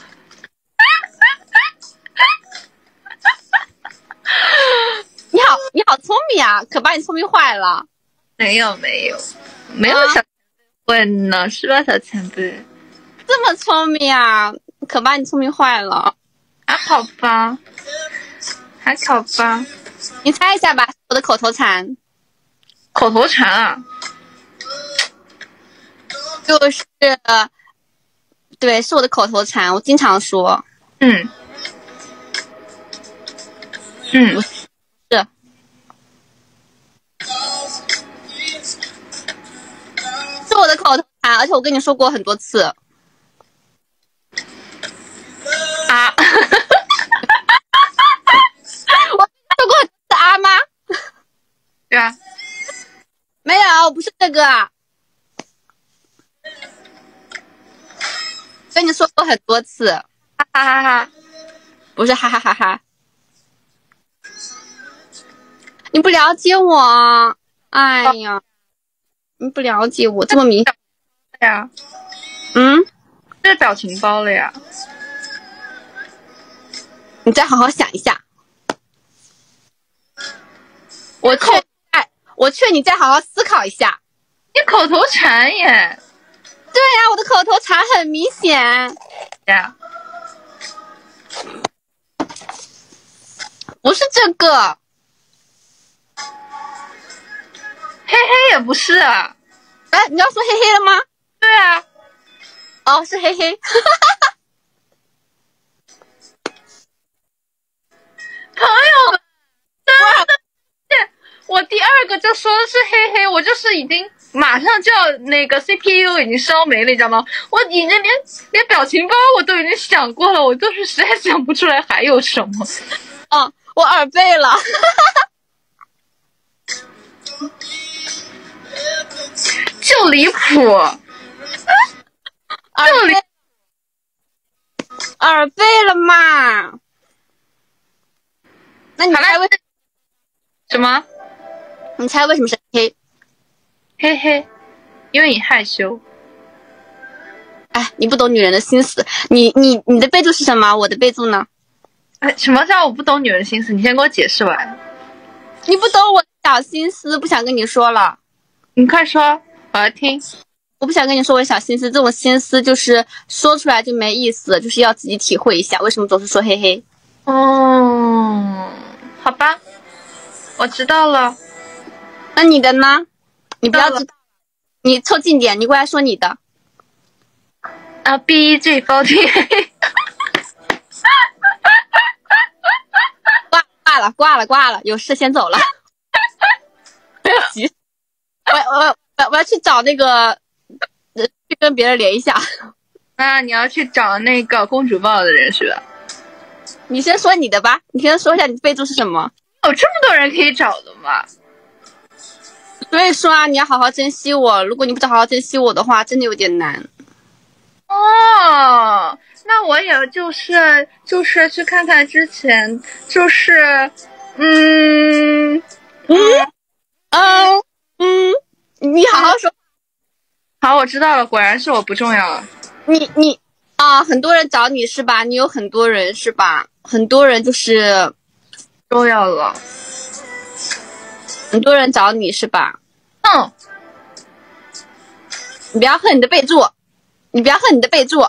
你好，你好聪明啊，可把你聪明坏了。 没有没有没有小前辈问呢，是吧，小前辈？ 这么聪明啊，可把你聪明坏了。 还好吧，还好吧。 你猜一下吧，我的口头禅。 口头禅啊？ 就是对，是我的口头禅，我经常说。 嗯嗯， 是。是我的口头禅，而且我跟你说过很多次。 啊！ 我说过很多次啊吗？ 对啊。 没有，不是这个啊。跟你说过很多次。 哈哈哈哈！ 不是哈哈哈哈。你不了解我，哎呀，你不了解我，这么明显呀？ 嗯， 这是表情包了呀。 你再好好想一下。我劝，哎，我劝你再好好思考一下。 你口头禅耶。 对呀、啊，我的口头禅很明显。 呀、 yeah. 不是这个。 嘿嘿也不是啊。 哎，你要说嘿嘿了吗？ 对啊。 哦，是嘿嘿。 朋友们，真的，我第二个就说的是嘿嘿，我就是已经马上就要那个 C P U 已经烧没了，你知道吗？我已经连连表情包我都已经想过了，我就是实在想不出来还有什么。 哦，我耳背了。 就离谱， 耳背，耳背了嘛？那你猜为什么？ 你猜为什么是黑？ 嘿嘿，因为你害羞。 哎，你不懂女人的心思。你你你的备注是什么？我的备注呢？ 哎，什么叫我不懂女人心思？你先给我解释完。 你不懂我的小心思，不想跟你说了。 你快说，我要听。 我不想跟你说我的小心思，这种心思就是说出来就没意思，就是要自己体会一下。为什么总是说嘿嘿？ 哦，好吧，我知道了。 那你的呢？你不要知道，你凑近点，你过来说你的。 啊 ，B G 包天。 挂挂了，挂了，挂了，有事先走了。不要急，我我我我要去找那个，去跟别人连一下。 啊，你要去找那个公主抱的人是吧？ 你先说你的吧，你先说一下你备注是什么？ 有这么多人可以找的吗？ 所以说啊，你要好好珍惜我。如果你不好好珍惜我的话，真的有点难。 哦，那我也就是就是去看看之前，就是嗯嗯嗯嗯，你好好说。 好，我知道了，果然是我不重要了。 你你啊，很多人找你是吧？你有很多人是吧？很多人就是重要了， 很多人找你是吧？ 嗯， 你不要恨你的备注，你不要恨你的备注。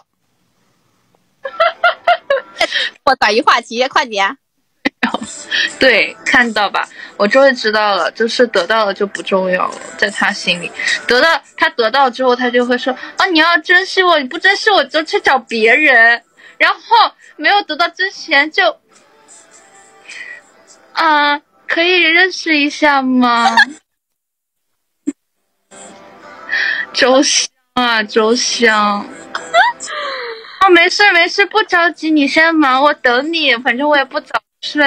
我转移话题，快点。 对，看到吧？我终于知道了，就是得到了就不重要了，在他心里，得到他得到之后，他就会说啊，你要珍惜我，你不珍惜我就去找别人，然后没有得到之前就，啊，可以认识一下吗？周香啊，周香。哦，没事没事，不着急，你先忙，我等你，反正我也不早睡。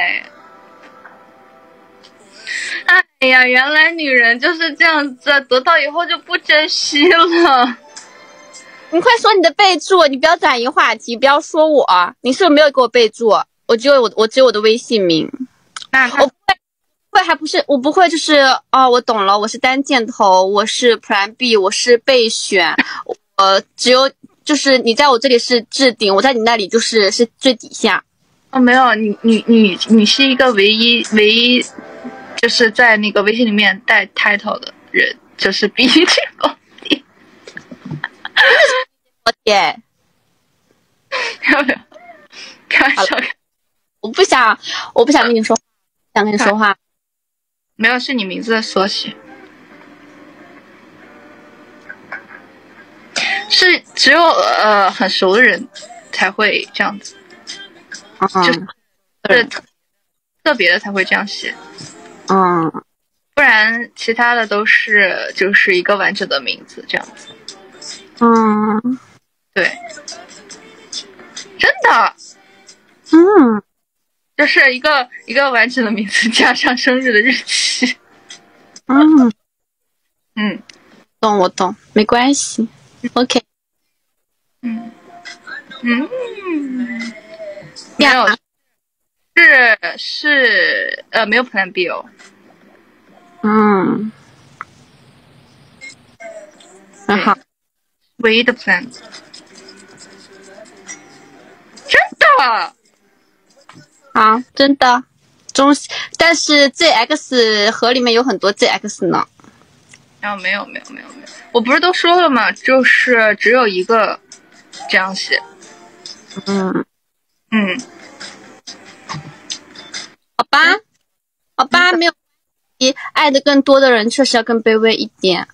哎呀，原来女人就是这样子，得到以后就不珍惜了。 你快说你的备注，你不要转移话题，不要说我。你是不是没有给我备注？我只有我，我只有我的微信名。 那我不会，不会还不是我不会，就是哦，我懂了，我是单箭头，我是 Plan B， 我是备选，呃，只有就是你在我这里是置顶，我在你那里就是是最底下。 哦，没有，你你你你是一个唯一唯一，就是在那个微信里面带 title 的人，就是 B G 宝典。 宝典， 要不要？开玩笑， 我不想，我不想跟你说，想跟你说话。 没有，是你名字的缩写。是只有呃很熟的人才会这样子， 嗯， 就是特特别的才会这样写， 嗯， 不然其他的都是就是一个完整的名字这样子。 嗯， 对，真的， 嗯， 就是一个一个完整的名字加上生日的日期。 嗯嗯， 懂我懂，没关系。OK， 嗯嗯，没有，是是呃没有 Plan B 哦。 嗯，很好， 唯一的 Plan， 真的好，真的中，但是 Z X 盒里面有很多 Z X 呢。 啊，没有没有没有没有，我不是都说了吗？就是只有一个这样写。 嗯嗯， 好吧，好吧，没有关系，爱的更多的人确实要更卑微一点。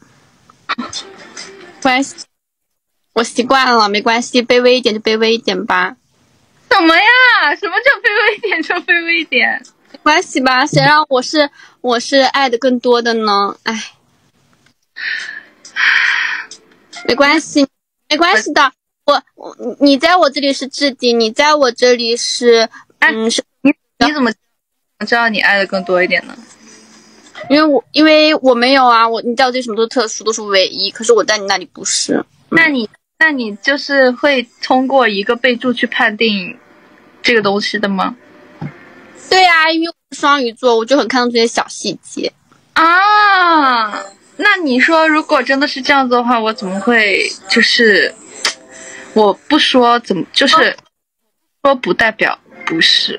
关系，我习惯了，没关系，卑微一点就卑微一点吧。 什么呀？什么叫卑微一点就卑微一点？ 没关系吧？谁让我是我是爱的更多的呢？哎。 没关系，没关系的。我我你在我这里是置顶，你在我这里是嗯是。 你你怎么知道你爱的更多一点呢？ 因为我因为我没有啊，我你在我这里什么都特殊，都是唯一，可是我在你那里不是。嗯、 那你那你就是会通过一个备注去判定这个东西的吗？ 对呀、啊，因为我是双鱼座，我就很看重这些小细节啊。那你说，如果真的是这样子的话，我怎么会就是我不说怎么就是、哦、说不代表不是。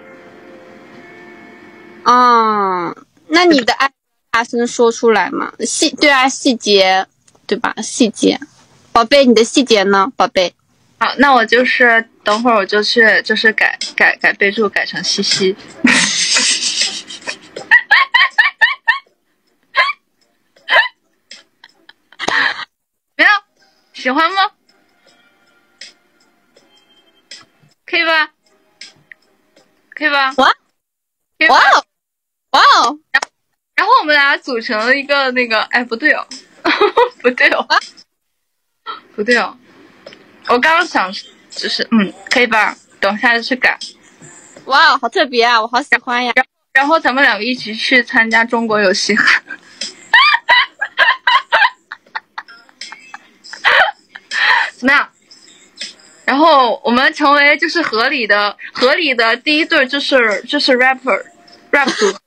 嗯，那你的爱大声说出来嘛？细对啊，细节对吧？细节，宝贝，你的细节呢，宝贝？ 好，那我就是等会儿我就去就是改改改备注改成西西。怎么样？喜欢吗？可以吧？可以吧？ 哇哇哇哦！ 然后我们俩组成了一个那个，哎，不对哦，不对哦，不对哦。我刚刚想，就是嗯，可以吧？等一下就去改。 哇，好特别啊，我好喜欢呀！ 然后，然后咱们两个一起去参加中国有嘻哈。怎么样？然后我们成为就是合理的合理的第一对，就是就是 rapper rap 组合。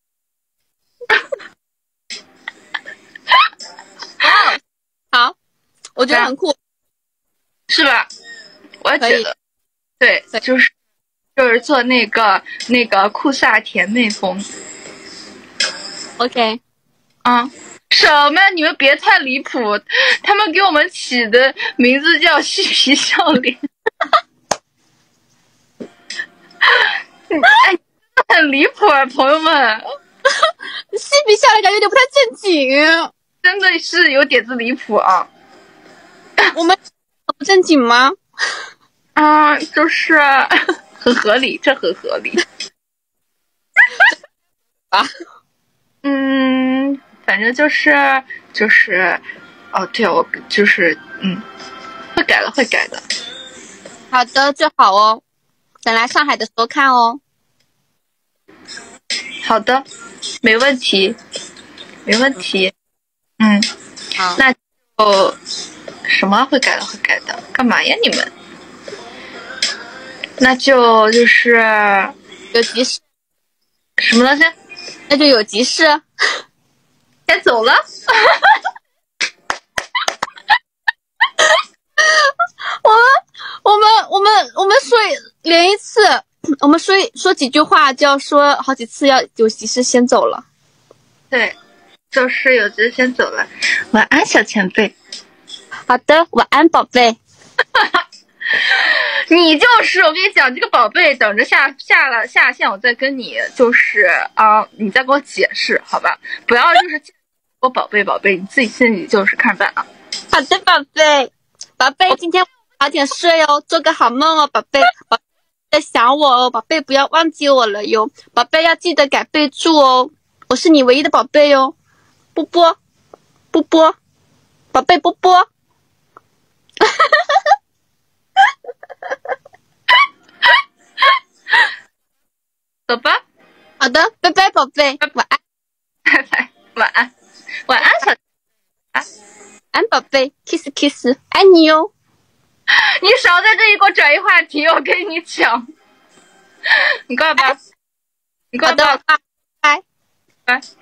好，我觉得很酷， 是吧？我也觉得，对，就是就是做那个那个酷飒甜妹风。 OK， 啊，什么？你们别太离谱！他们给我们起的名字叫嬉皮笑脸。哎，很离谱啊，朋友们！ 嬉皮笑脸感觉有点不太正经。 真的是有点子离谱啊！ 我们不正经吗？ 啊，就是很合理，这很合理。 啊， 嗯，反正就是就是，哦，对，我就是嗯，会改的，会改的。 好的，就好哦。等来上海的时候看哦。 好的，没问题，没问题。嗯， 好， 那就什么会改的会改的，干嘛呀你们？那就就是有急事。 什么东西？ 那就有急事。 先走了。 我们我们我们我们说连一次，我们说说几句话就要说好几次，要有急事先走了。 对。就是有只先走了，晚安小前辈。 好的，晚安宝贝。 你就是我跟你讲，这个宝贝等着下下了下线，我再跟你就是啊，你再给我解释好吧？不要就是我宝贝宝贝，你自己心里就是看办啊。 好的，宝贝，宝贝，今天早点睡哦，做个好梦哦，宝贝。宝贝在想我哦，宝贝不要忘记我了哟，宝贝要记得改备注哦，我是你唯一的宝贝哟。波波，波波，宝贝波波。 走吧。 好的，拜拜，宝贝，晚安。 拜拜，晚安，晚安，小安安宝贝 ，kiss kiss， 爱你哟。 你少在这里给我转移话题，我跟你讲。你挂吧，你挂吧， 拜拜。 拜。